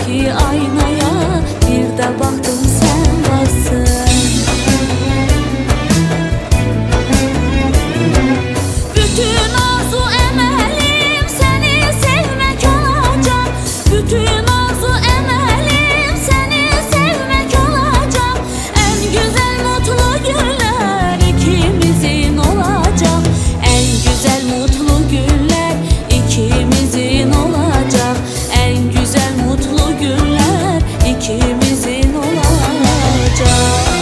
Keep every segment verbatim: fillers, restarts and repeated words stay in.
iki aynaya, bir de baktım sen varsın. Bütün arzu emelim seni sevmek olacak. Bütün arzu emelim seni sevmek olacak. En güzel mutlu günler ikimizin olacak. En güzel mutlu günler ikimizin olacak. En güzel mutlu günler ikimizin olacak.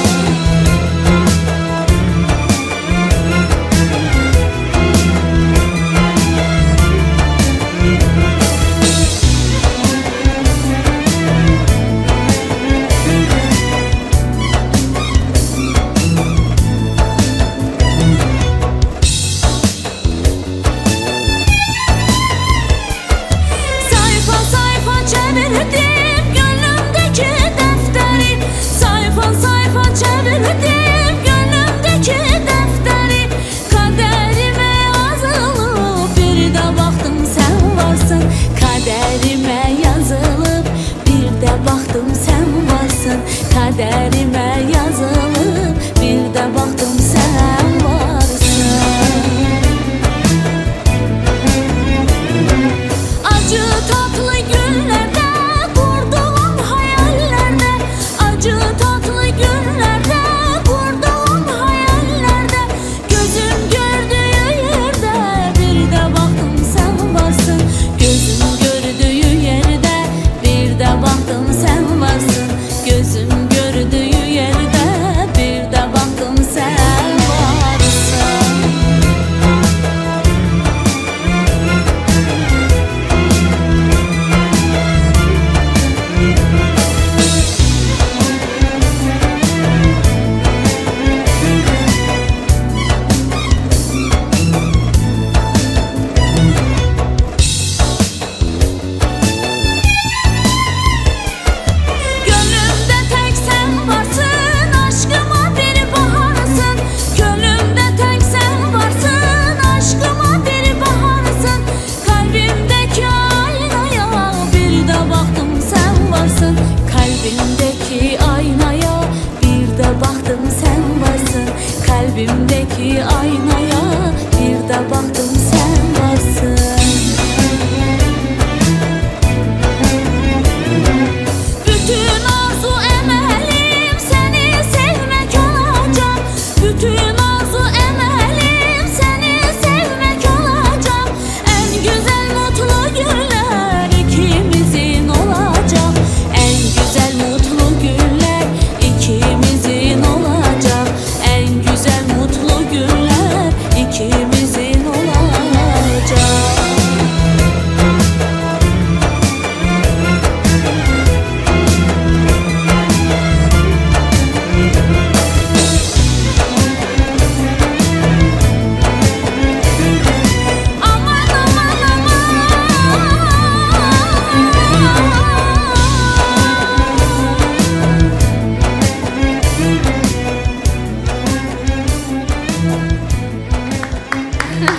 Sayfa sayfa çevirdim gönlümdeki defteri. Sayfa sayfa çevirdim gönlümdeki defteri. Kaderime yazılıp bir de baktım sen varsın. Kaderime yazılıp bir de baktım sen varsın. Kaderime yazılıp bir de baktım